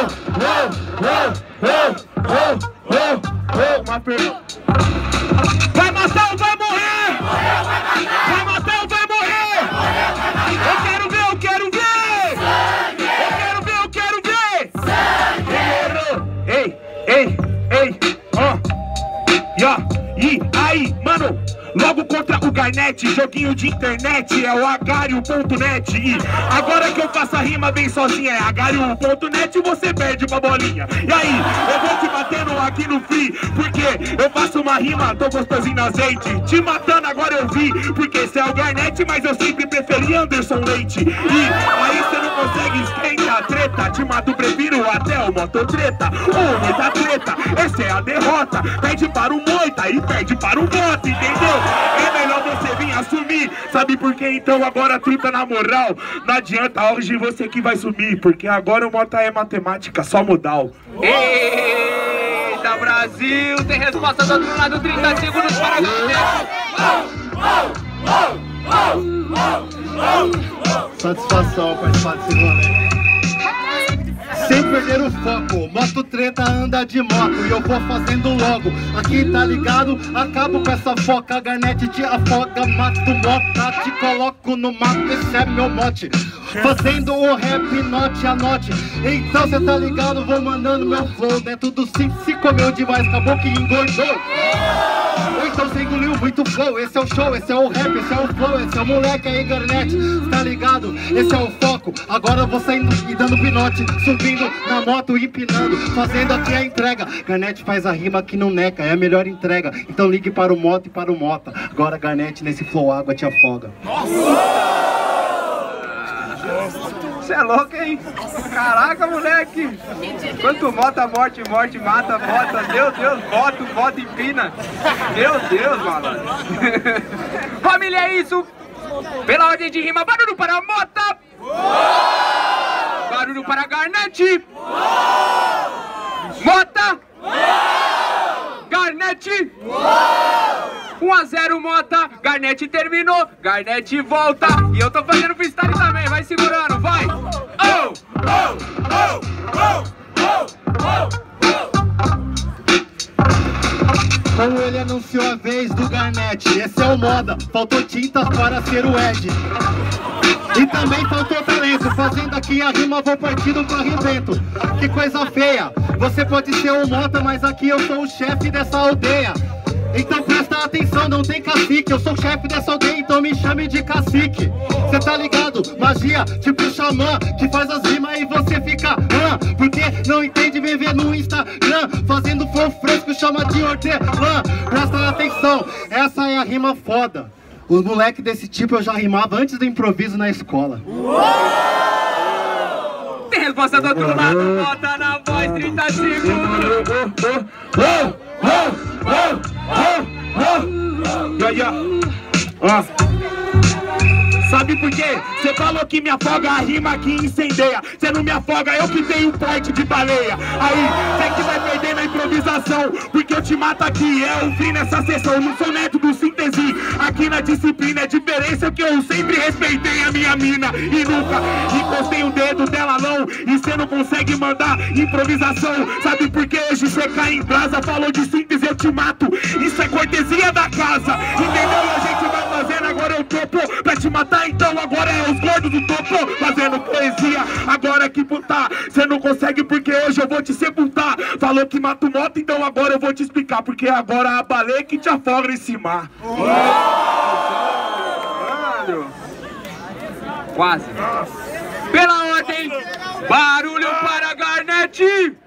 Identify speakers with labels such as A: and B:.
A: Uma pergunta. Vai matar ou vai morrer? Vai matar ou vai morrer? Eu quero ver, eu quero ver! Eu quero ver! Ei, ó. E aí, mano? Logo contra o Garnet, joguinho de internet, é o agario.net. E agora que eu faço a rima bem sozinha, é agario.net e você perde uma bolinha. E aí, eu vou te batendo aqui no free, porque eu faço uma rima, tô gostosinho no azeite. Te matando agora eu vi, porque esse é o Garnet, mas eu sempre preferi Anderson Leite. E aí você não consegue esquentar a treta, te mato, prefiro até o mototreta. Ô, muita treta, essa é a derrota. Perde para o Moita e perde para o Mota, entendeu? É melhor você vir assumir. Sabe por quê? Então agora truta na moral. Não adianta, hoje você que vai sumir, porque agora o Mota é matemática, só modal.
B: Eita, Brasil! Tem resposta do outro lado, 30 segundos para a
C: satisfação participar desse rolê. Sem perder o foco, moto treta anda de moto e eu vou fazendo logo. Aqui tá ligado, acabo com essa foca. Garnet te afoga, mato mota, te coloco no mato, esse é meu mote. Fazendo o rap, note a note. Então cê tá ligado, vou mandando meu flow. Dentro do sim, se comeu demais, acabou que engordou. Ou então você engoliu muito flow. Esse é o show, esse é o rap, esse é o flow. Esse é o moleque aí, Garnet, tá ligado? Esse é o foco. Agora eu vou saindo e dando pinote, subindo na moto e empinando, fazendo aqui a entrega. Garnet faz a rima que não neca, é a melhor entrega. Então ligue para o moto e para o mota. Agora Garnet nesse flow água te afoga.
B: Você é louco, hein? Caraca, moleque! Quanto mota, morte, mata, bota. Meu Deus, bota, empina. Meu Deus, malandro. Família, é isso. Pela ordem de rima, barulho para a Mota. Barulho para Garnet. Mota. Garnet. 1-0 Mota, Garnet terminou, Garnet volta. E eu tô fazendo freestyle também, vai segurando, vai! Oh, oh, oh, oh, oh, oh.
C: Como ele anunciou a vez do Garnet, esse é o moda, faltou tinta para ser o Ed. E também faltou talento, fazendo aqui a rima vou partindo com arrebento. Que coisa feia, você pode ser um Mota, mas aqui eu sou o chefe dessa aldeia. Então presta atenção, não tem cacique. Eu sou o chefe dessa aldeia, então me chame de cacique. Cê tá ligado? Magia, tipo xamã, que faz as rimas e você fica porque não entende, vem ver no Instagram fazendo flow fresco, chama de hortelã. Presta atenção, essa é a rima foda. Os moleques desse tipo eu já rimava antes do improviso na escola.
B: Tem resposta do outro lado, bota na voz, 30 segundos.
A: Sabe por quê? Cê falou que me afoga, a rima que incendeia. Cê não me afoga, eu que tenho porte de baleia. Aí, cê que vai perder na improvisação, porque eu te mato aqui, é o fim nessa sessão. Não sou neto do síntese, aqui na disciplina. É diferença que eu sempre respeitei a minha mina e nunca encostei o dedo dela não. E cê não consegue mandar improvisação. Sabe por que hoje cê cai em brasa? Falou de síntese, eu te mato. Isso é cortesia da casa, entendeu? E a gente vai fazendo, agora eu topo pra te matar. Então agora é os gordos do topo fazendo poesia. Agora que puta, cê não consegue porque hoje eu vou te sepultar. Falou que mata o Mota, então agora eu vou te explicar. Porque agora a baleia que te afoga nesse mar.
B: Quase. Pela ordem, barulho para Garnet.